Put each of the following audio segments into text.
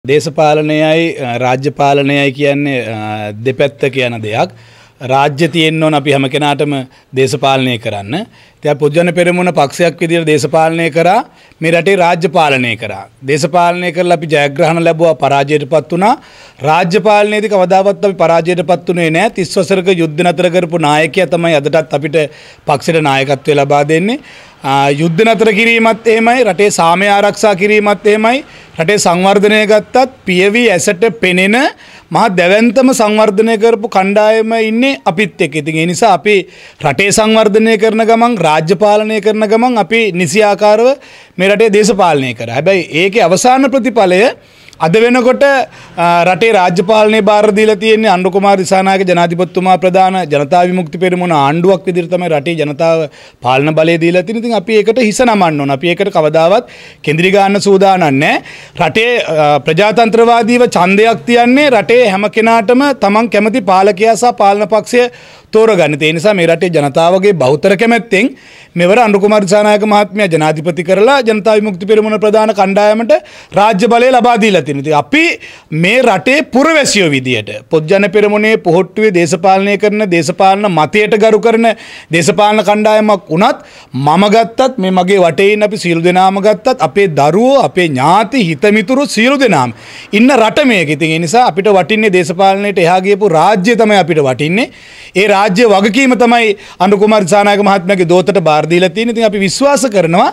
දේශපාලනයයි රාජ්‍ය පාලනයයි කියන්නේ දෙපැත්ත කියන දෙයක්. රාජ්‍ය තියෙන්න ඕන අපි හැම කෙනාටම දේශපාලනය කරන්න. ඉතින් පොදුජන පෙරමුණ පක්ෂයක් විදිහට දේශපාලනය කරා මේ රටේ රාජ්‍ය පාලනය කරා. දේශපාලනය කරලා අපි ජයග්‍රහණ ලැබුවා පරාජයටපත් වුණා. රාජ්‍ය පාලනයේදී කවදාවත් අපි පරාජයටපත් වුණේ නැහැ. 30 වසරක යුද්ධ නතර කරපු නායකයා තමයි අදටත් අපිට පක්ෂයට නායකත්වය ලබා දෙන්නේ. යුද්ධ නතර කිරීමත් එහෙමයි, රටේ සාමය ආරක්ෂා කිරීමත් එහෙමයි. රටේ සංවර්ධනය ගත්තත් පියවි ඇසට පෙනෙන මහා දැවැන්තම සංවර්ධනය කරපු කණ්ඩායම ඉන්නේ අපිත් එක්ක. ඉතින් ඒ නිසා අපි රටේ සංවර්ධනය කරන ගමන්, රාජ්‍ය පාලනය කරන ගමන් අපි නිසියාකාරව මේ රටේ දේශපාලනය කරා. හැබැයි ඒකේ අවසාන ප්‍රතිඵලය අද වෙනකොට රටේ රාජ්‍ය පාලනයේ බාර දීලා තියෙන්නේ අනුර කුමාර දිසානායක ජනාධිපතිතුමා ප්‍රධාන ජනතා විමුක්ති පෙරමුණ ආණ්ඩුවක් විදිහට තමයි රටේ ජනතාව පාලන බලය දීලා තියෙන්නේ. ඉතින් අපි ඒකට හිස නමන්න ඕන. අපි ඒකට කවදාවත් කෙඳිරි ගන්න සූදානම් නැහැ. රටේ ප්‍රජාතන්ත්‍රවාදීව ඡන්දයක් තියන්නේ රටේ හැම කෙනාටම තමන් කැමති පාලකයා සහ පාලන පක්ෂය තෝරගන්න. ඒ නිසා මේ රටේ ජනතාවගේ බහුතර කැමැත්තෙන් මෙවර අනුර කුමාර දිසානායක මහත්මයා ජනාධිපති කරලා ජනතා විමුක්ති පෙරමුණ ප්‍රධාන කණ්ඩායමට රාජ්‍ය බලය ලබා දීලා තියෙනවා. අපි මේ රටේ පුරවැසියෝ විදියට පොදුජන පෙරමුණේ පොහොට්ටුවේ දේශපාලනය කරන, දේශපාලන මතයට ගරු කරන දේශපාලන කණ්ඩායමක් වුණත් මම ගත්තත් මේ මගේ වටේ ඉන්න අපි සියලු දෙනාම ගත්තත් අපේ දරුවෝ, අපේ ඥාති හිතමිතුරු සියලු දෙනාම ඉන්න රට මේක. ඉතින් ඒ නිසා අපිට වටින්නේ දේශපාලනයට එහා ගියපු රාජ්‍ය තමයි අපිට වටින්නේ. ඒ රාජ්‍ය වගකීම තමයි අනුර කුමාර දිසානායක මහත්මයාගේ දෝතට බාර දීලා තියෙන්නේ. ඉතින් අපි විශ්වාස කරනවා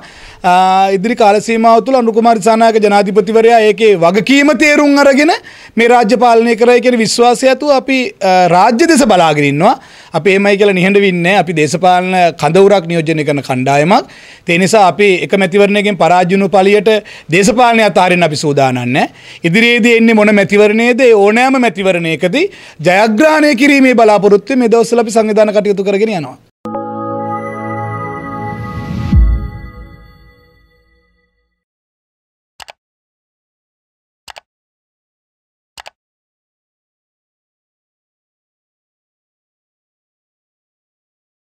ඉදිරි කාල සීමාව තුළ අනුර කුමාර දිසානායක ජනාධිපතිවරයා ඒකේ වගකීම තේරුම් අරගෙන මේ රාජ්‍ය පාලනය කරයි කියන විශ්වාසය ඇතුව අපි රාජ්‍ය දෙස බලාගෙන ඉන්නවා. අපි එහෙමයි කියලා නිහඬ වෙන්නේ අපි දේශපාලන කඳවුරක් නියෝජනය කරන කණ්ඩායමක්. ඒ නිසා අපි එක මැතිවරණයකින් පරාජය වුණු පළියට දේශපාලනය අතාරින්න අපි සූදානම් නැහැ. ඉදිරියේදී එන්නේ මොන මැතිවරණයේද? ඕනෑම මැතිවරණයකදී ජයග්‍රහණය කිරීමේ බලාපොරොත්තුවෙන් මේ දවස්වල අපි සංවිධාන කටයුතු කරගෙන යනවා.